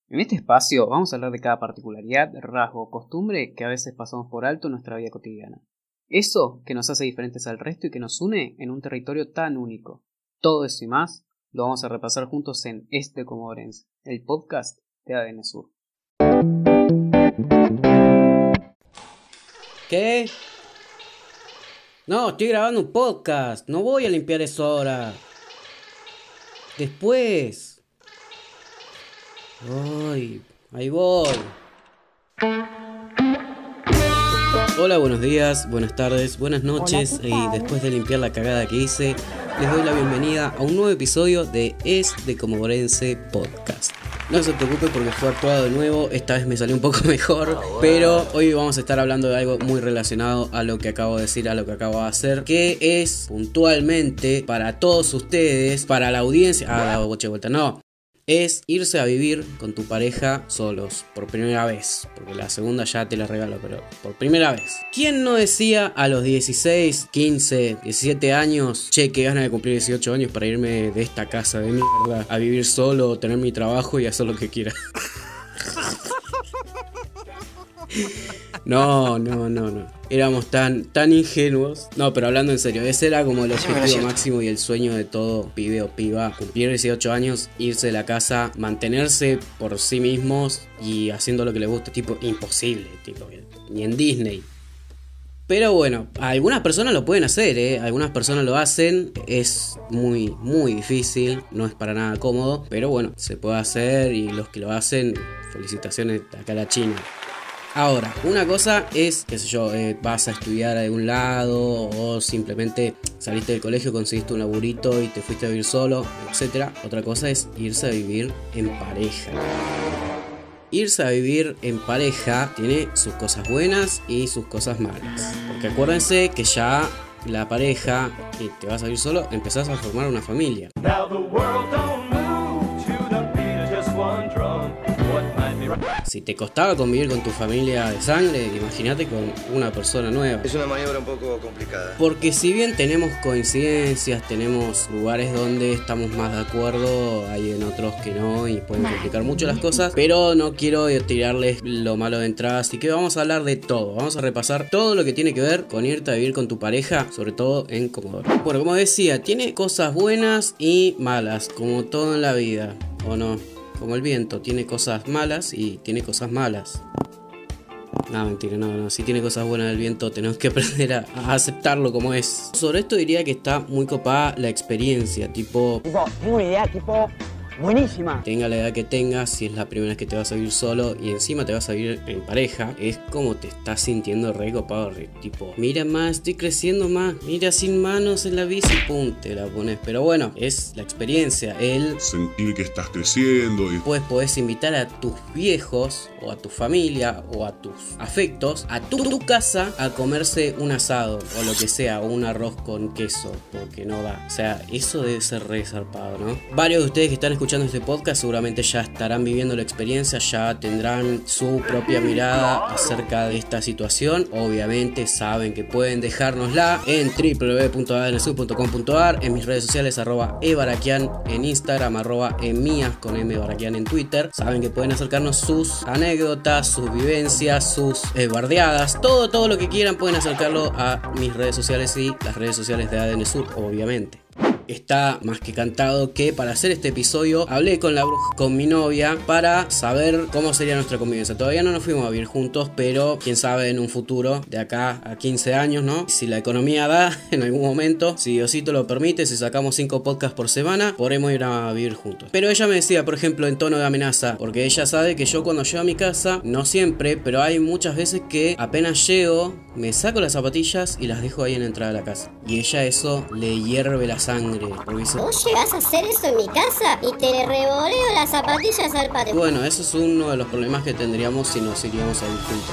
En este espacio vamos a hablar de cada particularidad, rasgo o costumbre que a veces pasamos por alto en nuestra vida cotidiana. Eso que nos hace diferentes al resto y que nos une en un territorio tan único. Todo eso y más lo vamos a repasar juntos en Este Comodorense, el podcast de ADN Sur. ¿Qué? No, estoy grabando un podcast. No voy a limpiar eso ahora. Después. Ay, ahí voy. Hola, buenos días, buenas tardes, buenas noches. Y después de limpiar la cagada que hice, les doy la bienvenida a un nuevo episodio de Este Comodorense Podcast. No se preocupe porque fue actuado de nuevo, esta vez me salió un poco mejor, pero hoy vamos a estar hablando de algo muy relacionado a lo que acabo de decir, a lo que acabo de hacer, que es puntualmente para todos ustedes, para la audiencia, la boche vuelta, no, es irse a vivir con tu pareja solos, por primera vez, porque la segunda ya te la regalo, pero por primera vez. ¿Quién no decía a los 16, 15, 17 años, che, qué ganas de cumplir 18 años para irme de esta casa de mierda a vivir solo, tener mi trabajo y hacer lo que quiera? No. Éramos tan ingenuos. No, pero hablando en serio, ese era como el objetivo máximo y el sueño de todo pibe o piba. Cumplir 18 años, irse de la casa, mantenerse por sí mismos y haciendo lo que les guste. Tipo, imposible, tipo, ni en Disney. Pero bueno, algunas personas lo pueden hacer, algunas personas lo hacen, es muy difícil, no es para nada cómodo, pero bueno, se puede hacer y los que lo hacen, felicitaciones acá a la China. Ahora, una cosa es, qué sé yo, vas a estudiar a algún lado o simplemente saliste del colegio, conseguiste un laburito y te fuiste a vivir solo, etc. Otra cosa es irse a vivir en pareja. Irse a vivir en pareja tiene sus cosas buenas y sus cosas malas. Porque acuérdense que ya la pareja, y te vas a vivir solo, empezás a formar una familia. Si te costaba convivir con tu familia de sangre, imagínate con una persona nueva. Es una maniobra un poco complicada. Porque si bien tenemos coincidencias, tenemos lugares donde estamos más de acuerdo, hay en otros que no y pueden complicar mucho las cosas, pero no quiero tirarles lo malo de entrada, así que vamos a hablar de todo. Vamos a repasar todo lo que tiene que ver con irte a vivir con tu pareja, sobre todo en Comodoro. Bueno, como decía, tiene cosas buenas y malas, como todo en la vida, ¿o no? Como el viento, tiene cosas malas y tiene cosas malas. No, mentira, no. Si tiene cosas buenas el viento, tenemos que aprender a aceptarlo como es. Sobre esto diría que está muy copada la experiencia, tipo, tengo una idea, buenísima. Tenga la edad que tengas, si es la primera vez que te vas a vivir solo y encima te vas a vivir en pareja, es como te estás sintiendo re copado, tipo, mira más, estoy creciendo más, mira sin manos en la bici, pum, te la pones. Pero bueno, es la experiencia, el sentir que estás creciendo y después podés invitar a tus viejos o a tu familia o a tus afectos a tu casa a comerse un asado o lo que sea, o un arroz con queso, porque no va. O sea, eso debe ser re zarpado, ¿no? Varios de ustedes que están escuchando este podcast seguramente ya estarán viviendo la experiencia, ya tendrán su propia mirada acerca de esta situación. Obviamente saben que pueden dejárnosla en www.adnsub.com.ar, en mis redes sociales @ebarakian, en Instagram @emias con mbarakian en Twitter. Saben que pueden acercarnos sus anécdotas, sus vivencias, sus bardeadas, todo lo que quieran pueden acercarlo a mis redes sociales y las redes sociales de ADN Sur, obviamente. Está más que cantado que para hacer este episodio hablé con la bruja, con mi novia, para saber cómo sería nuestra convivencia. Todavía no nos fuimos a vivir juntos, pero quién sabe en un futuro, de acá a 15 años, ¿no? Si la economía da en algún momento, si Diosito lo permite, si sacamos 5 podcasts por semana, podremos ir a vivir juntos. Pero ella me decía, por ejemplo, en tono de amenaza, porque ella sabe que yo cuando llego a mi casa, no siempre, pero hay muchas veces que apenas llego, me saco las zapatillas y las dejo ahí en la entrada de la casa. Y ella eso le hierve la sangre. ¿Vos llegás a hacer eso en mi casa y te le revoleo las zapatillas al patio? Bueno, eso es uno de los problemas que tendríamos si nos iríamos a vivir juntos.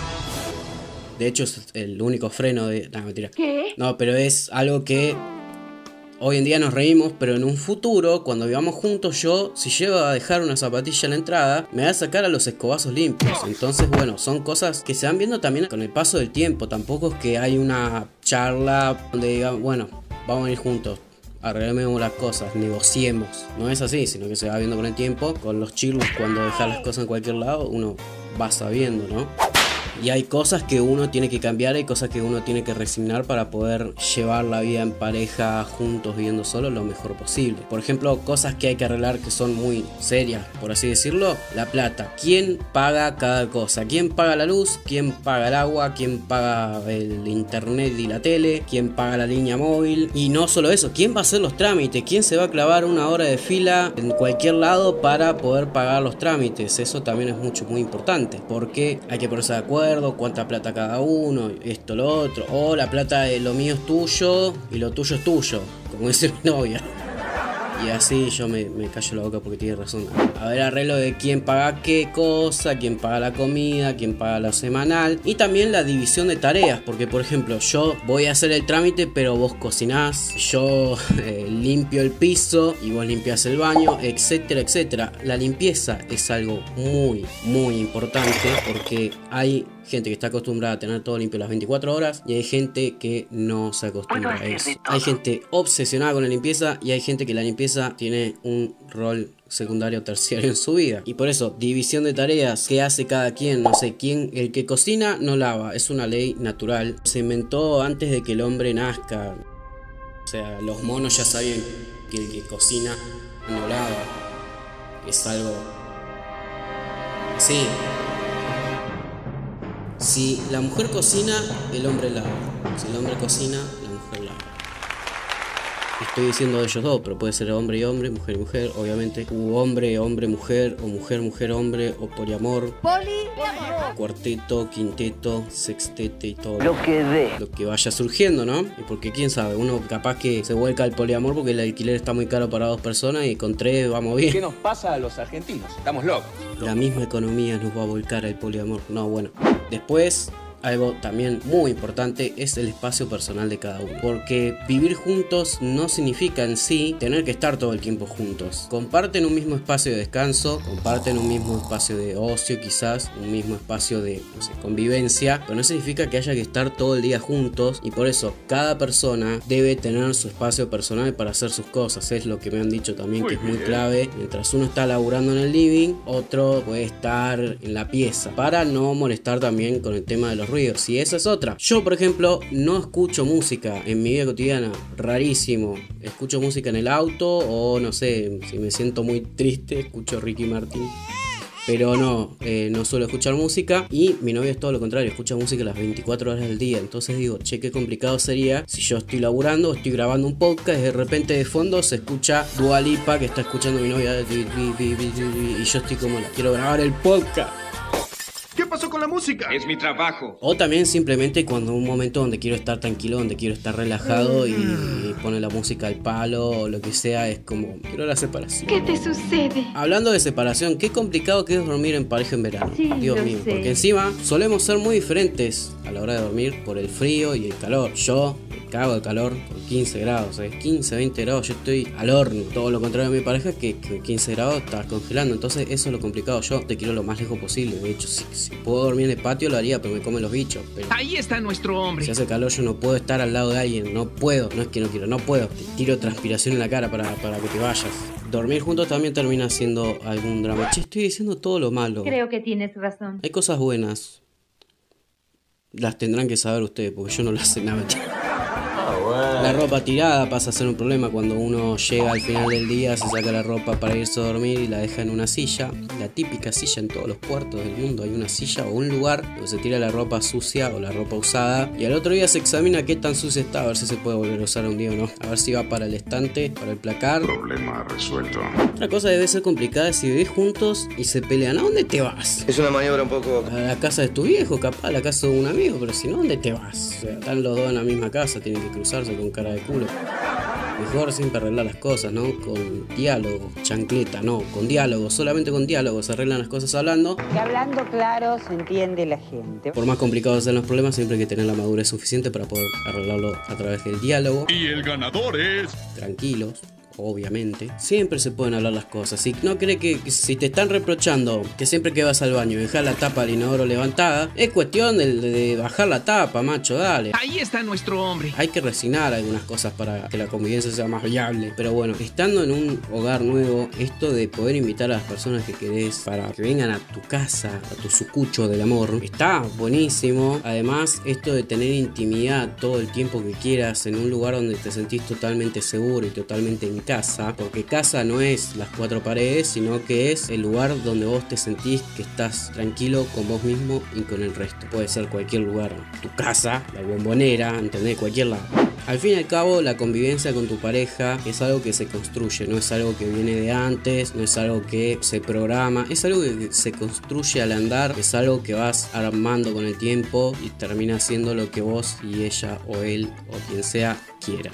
De hecho es el único freno de... No, mentira. ¿Qué? No, pero es algo que hoy en día nos reímos, pero en un futuro, cuando vivamos juntos, yo, si llego a dejar una zapatilla en la entrada, me va a sacar a los escobazos limpios. Entonces, bueno, son cosas que se van viendo también con el paso del tiempo. Tampoco es que hay una charla donde digan, bueno, vamos a ir juntos. arreglemos las cosas, negociemos. No es así, sino que se va viendo con el tiempo. Con los chirlos, cuando dejar las cosas en cualquier lado, uno va sabiendo, ¿no? Y hay cosas que uno tiene que cambiar, hay cosas que uno tiene que resignar para poder llevar la vida en pareja, juntos, viviendo solos, lo mejor posible. Por ejemplo, cosas que hay que arreglar que son muy serias, por así decirlo. La plata. ¿Quién paga cada cosa? ¿Quién paga la luz? ¿Quién paga el agua? ¿Quién paga el internet y la tele? ¿Quién paga la línea móvil? Y no solo eso, ¿quién va a hacer los trámites? ¿Quién se va a clavar una hora de fila en cualquier lado para poder pagar los trámites? Eso también es muy importante, porque hay que ponerse de acuerdo, cuánta plata cada uno, esto, lo otro. O la plata de lo mío es tuyo y lo tuyo es tuyo, como dice mi novia. Y así yo me callo la boca porque tiene razón. A ver, arreglo de quién paga qué cosa, quién paga la comida, quién paga lo semanal. Y también la división de tareas. Porque, por ejemplo, yo voy a hacer el trámite, pero vos cocinás. Yo limpio el piso y vos limpiás el baño, etcétera, etcétera. La limpieza es algo muy importante, porque hay gente que está acostumbrada a tener todo limpio las 24 horas y hay gente que no se acostumbra a eso. Hay gente obsesionada con la limpieza y hay gente que la limpieza tiene un rol secundario o terciario en su vida. Y por eso, división de tareas, ¿qué hace cada quien? No sé, quién, el que cocina no lava, es una ley natural. Se inventó antes de que el hombre nazca. O sea, los monos ya sabían que el que cocina no lava. Es algo así. Si la mujer cocina, el hombre lava. Si el hombre cocina, la mujer lava. Estoy diciendo de ellos dos, pero puede ser hombre y hombre, mujer y mujer, obviamente. Hombre, hombre, mujer, o mujer, mujer, hombre, o poliamor. Poliamor. Cuarteto, quinteto, sextete y todo. Lo que vaya surgiendo, ¿no? Y porque quién sabe, uno capaz que se vuelca al poliamor porque el alquiler está muy caro para 2 personas y con 3 vamos bien. ¿Qué nos pasa a los argentinos? Estamos locos. La misma economía nos va a volcar al poliamor. No, bueno. Después, algo también muy importante es el espacio personal de cada uno. Porque vivir juntos no significa en sí tener que estar todo el tiempo juntos. Comparten un mismo espacio de descanso, comparten un mismo espacio de ocio quizás, un mismo espacio de, no sé, convivencia, pero no significa que haya que estar todo el día juntos. Y por eso cada persona debe tener su espacio personal para hacer sus cosas. Es lo que me han dicho también que es muy clave. Mientras uno está laburando en el living, otro puede estar en la pieza, para no molestar también con el tema de los ruidos. Si esa es otra. Yo, por ejemplo, no escucho música en mi vida cotidiana. Rarísimo. Escucho música en el auto o no sé, si me siento muy triste, escucho Ricky Martin. Pero no suelo escuchar música. Y mi novia es todo lo contrario, escucha música las 24 horas del día. Entonces digo, che, qué complicado sería si yo estoy laburando, estoy grabando un podcast y de repente de fondo se escucha Dua Lipa que está escuchando mi novia y yo estoy como, quiero grabar el podcast. ¿Qué pasó con la música? Es mi trabajo. O también simplemente cuando un momento donde quiero estar tranquilo, donde quiero estar relajado y pone la música al palo o lo que sea, es como, quiero la separación. ¿Qué te sucede? Hablando de separación, qué complicado que es dormir en pareja en verano. Sí, Dios mío, sé. porque encima solemos ser muy diferentes a la hora de dormir por el frío y el calor. Yo me cago de calor por 15 grados, 15, 20 grados, yo estoy al horno. Todo lo contrario de mi pareja, que 15 grados estás congelando. Entonces eso es lo complicado. Yo te quiero lo más lejos posible. De hecho, si puedo dormir en el patio lo haría, pero me comen los bichos. Pero ahí está nuestro hombre. si hace calor yo no puedo estar al lado de alguien. No puedo, no es que no quiero, no puedo. Te tiro transpiración en la cara para que te vayas. Dormir juntos también termina siendo algún drama. Che, estoy diciendo todo lo malo. Creo que tienes razón. Hay cosas buenas. Las tendrán que saber ustedes, porque yo no las sé nada. La ropa tirada pasa a ser un problema cuando uno llega al final del día, se saca la ropa para irse a dormir y la deja en una silla. La típica silla en todos los puertos del mundo. Hay una silla o un lugar donde se tira la ropa sucia o la ropa usada. Y al otro día se examina qué tan sucia está, a ver si se puede volver a usar un día o no. A ver si va para el estante, para el placar. Problema resuelto. Otra cosa debe ser complicada es si vivís juntos y se pelean. ¿A dónde te vas? Es una maniobra un poco... A la casa de tu viejo, capaz, a la casa de un amigo, pero si no, ¿dónde te vas? O sea, están los dos en la misma casa, tienen que cruzarse con cara de culo. Mejor siempre arreglar las cosas, ¿no? Con diálogo, chancleta, no, con diálogo, solamente con diálogo se arreglan las cosas hablando. Que hablando claro se entiende la gente. Por más complicados sean los problemas, siempre hay que tener la madurez suficiente para poder arreglarlo a través del diálogo. Y el ganador es... Tranquilos, obviamente, siempre se pueden hablar las cosas. Si no cree que si te están reprochando que siempre que vas al baño dejas la tapa del inodoro levantada, es cuestión de bajar la tapa, macho, dale. Ahí está nuestro hombre. Hay que resignar algunas cosas para que la convivencia sea más viable. Pero bueno, estando en un hogar nuevo, esto de poder invitar a las personas que querés para que vengan a tu casa, a tu sucucho del amor, está buenísimo. Además, esto de tener intimidad todo el tiempo que quieras en un lugar donde te sentís totalmente seguro y totalmente en casa, porque casa no es las cuatro paredes, sino que es el lugar donde vos te sentís que estás tranquilo con vos mismo y con el resto. Puede ser cualquier lugar, tu casa, la Bombonera, ¿entendés? Cualquier lado. Al fin y al cabo, la convivencia con tu pareja es algo que se construye, no es algo que viene de antes, no es algo que se programa, es algo que se construye al andar, es algo que vas armando con el tiempo y termina siendo lo que vos y ella o él o quien sea quieran.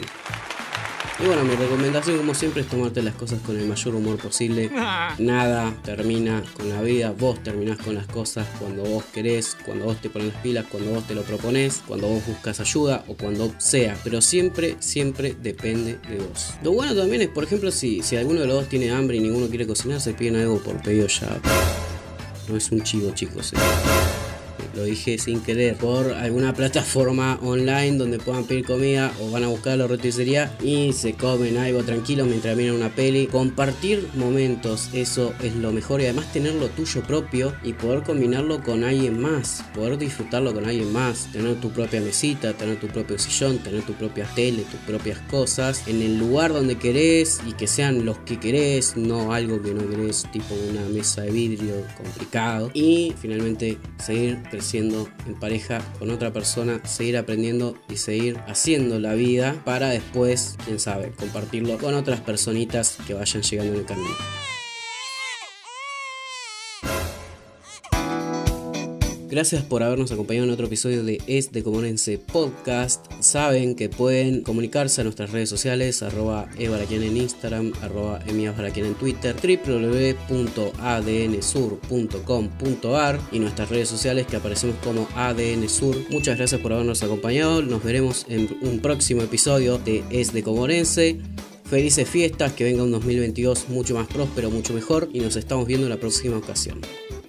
Y bueno, mi recomendación como siempre es tomarte las cosas con el mayor humor posible. Nada termina con la vida, vos terminás con las cosas cuando vos querés, cuando vos te pones las pilas, cuando vos te lo propones, cuando vos buscas ayuda o cuando sea. Pero siempre depende de vos. Lo bueno también es, por ejemplo, si alguno de los dos tiene hambre y ninguno quiere cocinar, se piden algo por pedido ya. No es un chivo, chicos. Lo dije sin querer, por alguna plataforma online donde puedan pedir comida o van a buscar la roticería y se comen algo tranquilo mientras miran una peli. Compartir momentos, eso es lo mejor, y además tener lo tuyo propio y poder combinarlo con alguien más, poder disfrutarlo con alguien más, tener tu propia mesita, tener tu propio sillón, tener tu propia tele, tus propias cosas en el lugar donde querés y que sean los que querés, no algo que no querés, tipo una mesa de vidrio complicado. Y finalmente seguir creciendo en pareja con otra persona, seguir aprendiendo y seguir haciendo la vida para después, quién sabe, compartirlo con otras personitas que vayan llegando en el camino. Gracias por habernos acompañado en otro episodio de Es de Comorense Podcast. Saben que pueden comunicarse a nuestras redes sociales, @ebaraquian en Instagram, @emiasbaraquian en Twitter, www.adnsur.com.ar y nuestras redes sociales que aparecemos como ADN Sur. Muchas gracias por habernos acompañado. Nos veremos en un próximo episodio de Es de Comorense. Felices fiestas, que venga un 2022 mucho más próspero, mucho mejor, y nos estamos viendo en la próxima ocasión.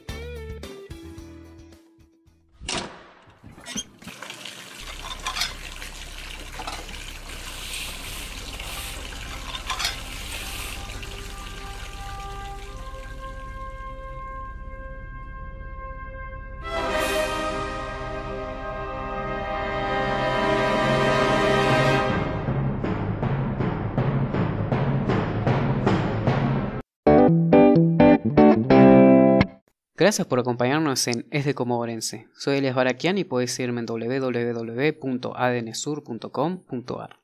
Gracias por acompañarnos en Es de Comorense. Soy Elias Baraquian y podés seguirme en www.adnsur.com.ar.